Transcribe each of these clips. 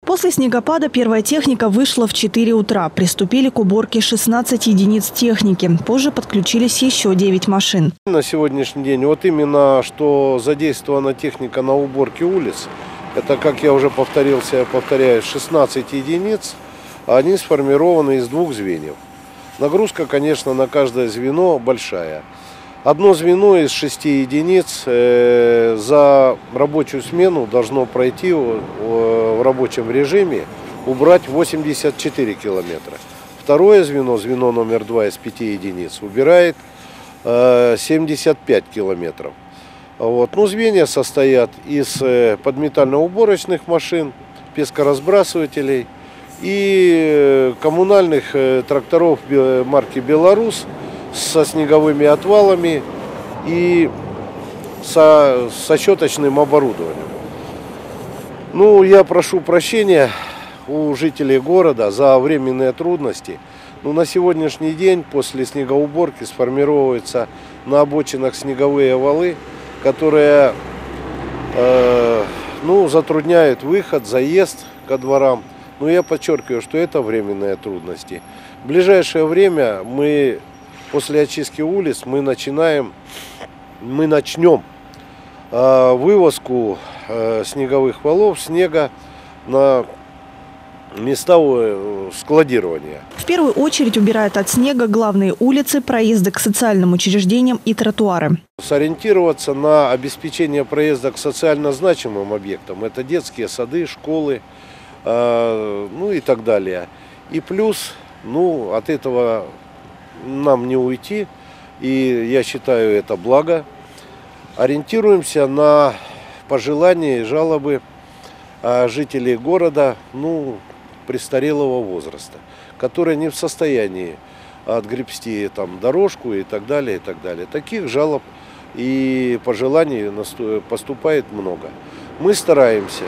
После снегопада первая техника вышла в 4 утра. Приступили к уборке 16 единиц техники. Позже подключились еще 9 машин. На сегодняшний день вот именно что задействована техника на уборке улиц, это, как я уже повторяю, 16 единиц, они сформированы из 2 звеньев. Нагрузка, конечно, на каждое звено большая. Одно звено из 6 единиц за рабочую смену должно пройти в рабочем режиме, убрать 84 километра. Второе звено, звено номер 2 из 5 единиц, убирает 75 километров. Вот. Ну, звенья состоят из подметально-уборочных машин, пескоразбрасывателей и коммунальных тракторов марки «Беларус» со снеговыми отвалами и со щеточным оборудованием. Ну, я прошу прощения у жителей города за временные трудности. Но на сегодняшний день после снегоуборки сформируются на обочинах снеговые валы, которые затрудняют выход, заезд ко дворам. Но я подчеркиваю, что это временные трудности. В ближайшее время после очистки улиц мы начнем вывозку снеговых валов, снега на места складирования. В первую очередь убирают от снега главные улицы, проезды к социальным учреждениям и тротуары. Сориентироваться на обеспечение проезда к социально значимым объектам – это детские сады, школы, и так далее. И плюс, от этого нам не уйти, и я считаю это благо. Ориентируемся на пожелания и жалобы жителей города, престарелого возраста, которые не в состоянии отгребсти дорожку и так далее, и так далее. Таких жалоб и пожеланий поступает много. Мы стараемся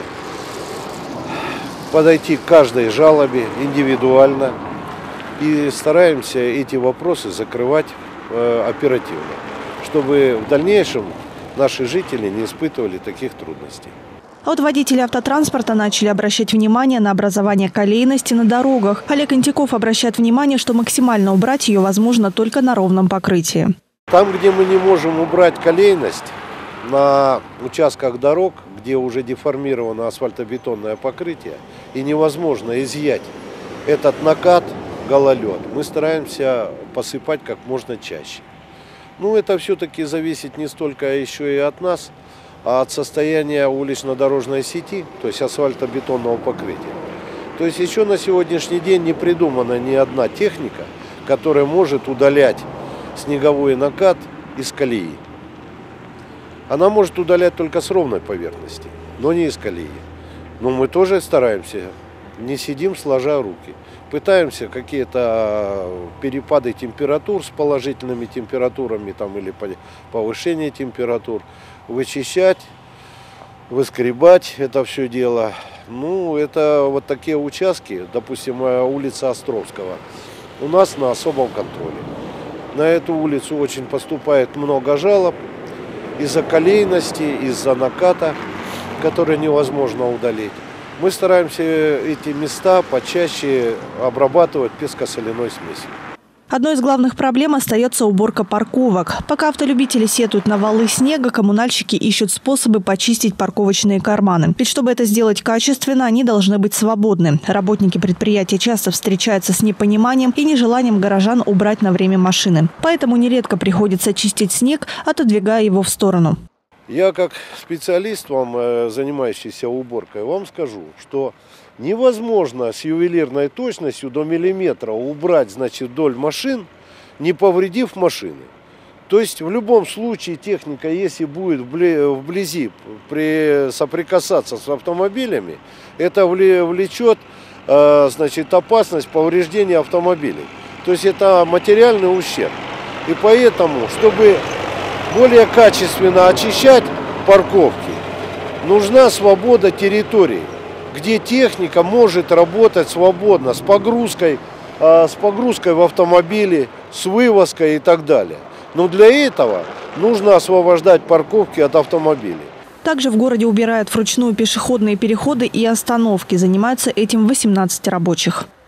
подойти к каждой жалобе индивидуально и стараемся эти вопросы закрывать оперативно, чтобы в дальнейшем наши жители не испытывали таких трудностей. А вот водители автотранспорта начали обращать внимание на образование колейности на дорогах. Олег Антиков обращает внимание, что максимально убрать ее возможно только на ровном покрытии. Там, где мы не можем убрать колейность, на участках дорог, где уже деформировано асфальтобетонное покрытие и невозможно изъять этот накат, гололед, мы стараемся посыпать как можно чаще. Это все-таки зависит не столько еще и от нас, а от состояния улично-дорожной сети, то есть асфальтобетонного покрытия. То есть еще на сегодняшний день не придумана ни одна техника, которая может удалять снеговой накат из колеи. Она может удалять только с ровной поверхности, но не из колеи. Но мы тоже стараемся, не сидим сложа руки. Пытаемся какие-то перепады температур с положительными температурами или повышение температур вычищать, выскребать это все дело. Это вот такие участки, допустим, улица Островского, у нас на особом контроле. На эту улицу очень поступает много жалоб из-за колейности, из-за наката, который невозможно удалить. Мы стараемся эти места почаще обрабатывать песко-соляной смесью. Одной из главных проблем остается уборка парковок. Пока автолюбители сетуют на валы снега, коммунальщики ищут способы почистить парковочные карманы. Ведь чтобы это сделать качественно, они должны быть свободны. Работники предприятия часто встречаются с непониманием и нежеланием горожан убрать на время машины. Поэтому нередко приходится чистить снег, отодвигая его в сторону. Я как специалист, занимающийся уборкой, вам скажу, что невозможно с ювелирной точностью до миллиметра убрать, вдоль машин, не повредив машины. То есть в любом случае техника, если будет вблизи соприкасаться с автомобилями, это влечет опасность повреждения автомобилей. То есть это материальный ущерб. И поэтому, чтобы более качественно очищать парковки, нужна свобода территории, где техника может работать свободно, с погрузкой в автомобиле, с вывозкой и так далее. Но для этого нужно освобождать парковки от автомобилей. Также в городе убирают вручную пешеходные переходы и остановки. Занимаются этим 18 рабочих.